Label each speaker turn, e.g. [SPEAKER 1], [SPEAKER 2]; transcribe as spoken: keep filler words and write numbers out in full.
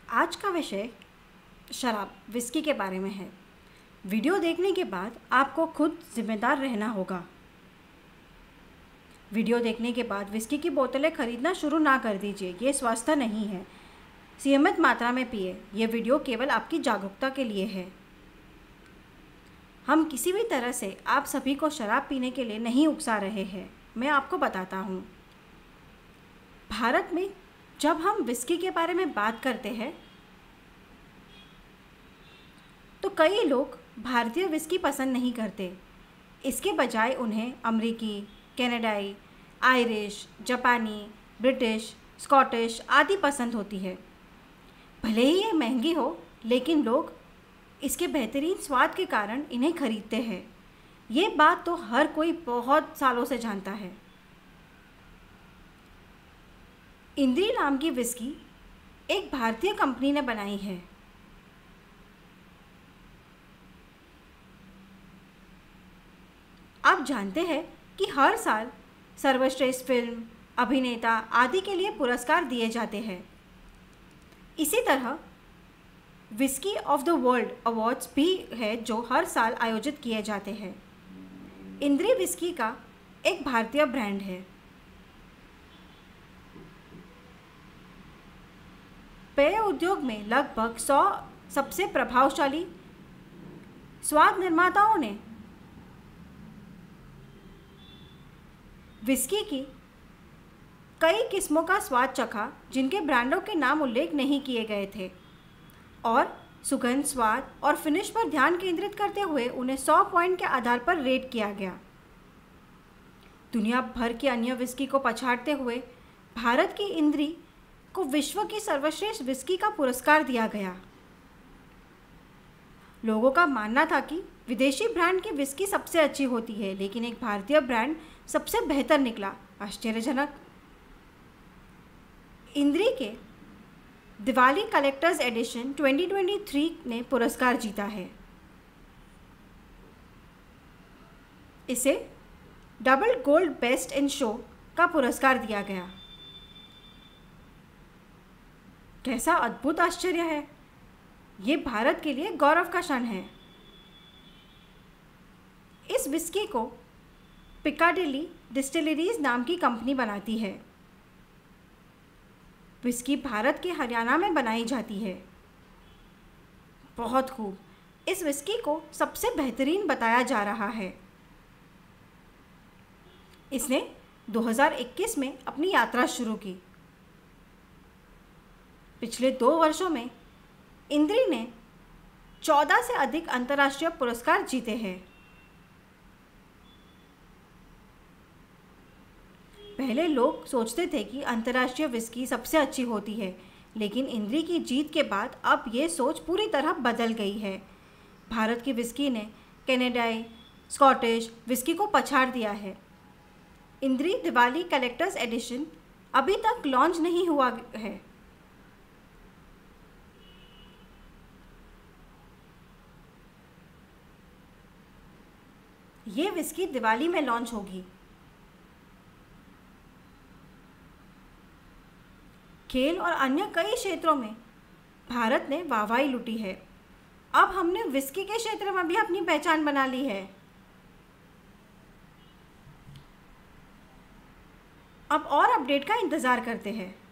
[SPEAKER 1] आज का विषय शराब विस्की के बारे में है। वीडियो देखने के बाद आपको खुद जिम्मेदार रहना होगा। वीडियो देखने के बाद विस्की की बोतलें खरीदना शुरू ना कर दीजिए, ये स्वास्थ्य नहीं है। सीमित मात्रा में पिए। ये वीडियो केवल आपकी जागरूकता के लिए है। हम किसी भी तरह से आप सभी को शराब पीने के लिए नहीं उकसा रहे हैं। मैं आपको बताता हूँ। भारत में जब हम विस्की के बारे में बात करते हैं तो कई लोग भारतीय विस्की पसंद नहीं करते। इसके बजाय उन्हें अमेरिकी, कनाडाई, आयरिश, जापानी, ब्रिटिश, स्कॉटिश आदि पसंद होती है। भले ही ये महंगी हो, लेकिन लोग इसके बेहतरीन स्वाद के कारण इन्हें खरीदते हैं। ये बात तो हर कोई बहुत सालों से जानता है। इंद्री नाम की विस्की एक भारतीय कंपनी ने बनाई है। आप जानते हैं कि हर साल सर्वश्रेष्ठ फिल्म, अभिनेता आदि के लिए पुरस्कार दिए जाते हैं। इसी तरह whisky of the world awards भी है जो हर साल आयोजित किए जाते हैं। इंद्री विस्की का एक भारतीय ब्रांड है। पेय उद्योग में लगभग सौ सबसे प्रभावशाली स्वाद निर्माताओं ने विस्की की कई किस्मों का स्वाद चखा, जिनके ब्रांडों के नाम उल्लेख नहीं किए गए थे, और सुगंध, स्वाद और फिनिश पर ध्यान केंद्रित करते हुए उन्हें सौ पॉइंट के आधार पर रेट किया गया। दुनिया भर की अन्य विस्की को पछाड़ते हुए भारत की इंद्री को विश्व की सर्वश्रेष्ठ विस्की का पुरस्कार दिया गया। लोगों का मानना था कि विदेशी ब्रांड की विस्की सबसे अच्छी होती है, लेकिन एक भारतीय ब्रांड सबसे बेहतर निकला। आश्चर्यजनक। इंद्री के दिवाली कलेक्टर्स एडिशन दो हज़ार तेईस ने पुरस्कार जीता है। इसे double gold best in show का पुरस्कार दिया गया। कैसा अद्भुत आश्चर्य है। ये भारत के लिए गौरव का क्षण है। इस विस्की को पिकाडिली डिस्टिलरीज नाम की कंपनी बनाती है। विस्की भारत के हरियाणा में बनाई जाती है। बहुत खूब। इस विस्की को सबसे बेहतरीन बताया जा रहा है। इसने दो हज़ार इक्कीस में अपनी यात्रा शुरू की। पिछले दो वर्षों में इंद्री ने चौदह से अधिक अंतर्राष्ट्रीय पुरस्कार जीते हैं। पहले लोग सोचते थे कि अंतर्राष्ट्रीय विस्की सबसे अच्छी होती है, लेकिन इंद्री की जीत के बाद अब ये सोच पूरी तरह बदल गई है। भारत की विस्की ने कनाडाई, स्कॉटिश विस्की को पछाड़ दिया है। इंद्री दिवाली कलेक्टर्स एडिशन अभी तक लॉन्च नहीं हुआ है। ये विस्की दिवाली में लॉन्च होगी। खेल और अन्य कई क्षेत्रों में भारत ने वाहवाही लूटी है। अब हमने विस्की के क्षेत्र में भी अपनी पहचान बना ली है। अब और अपडेट का इंतज़ार करते हैं।